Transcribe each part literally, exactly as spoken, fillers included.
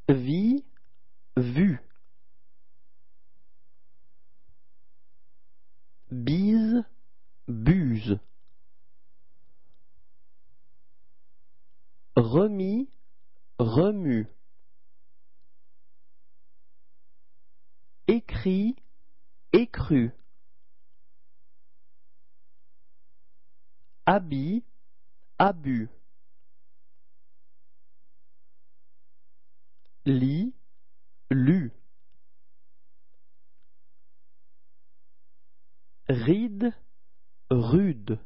vie, vue. Bise, buse. Remis, remue. Écrit, écru. Habit, abus. Lit, lu. Ride, rude.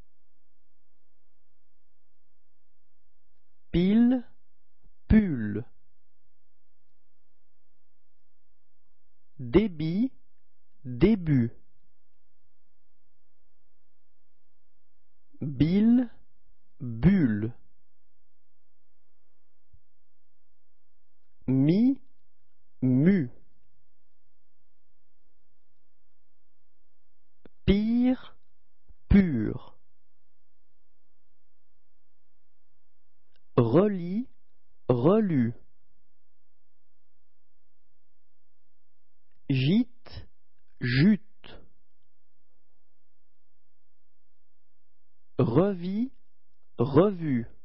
Pile, pull. Débit, début. Bile, bulle. Mi, mu. Pire, pur. Relis, relu. Gîte, jute. Revis, revue.